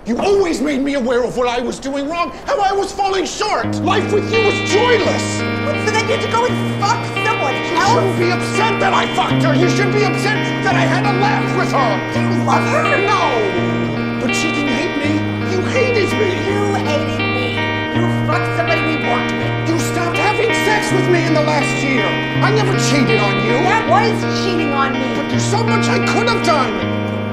You always made me aware of what I was doing wrong, how I was falling short. Life with you was joyless. So then you had to go and fuck someone else? You shouldn't be upset that I fucked her. You should be upset that I had a laugh with her. Do you love her? No. But she didn't hate me. You hated me. You hated me. You fucked somebody we worked with. You stopped having sex with me in the last year. I never cheated on you. That was cheating on me. But there's so much I could have done.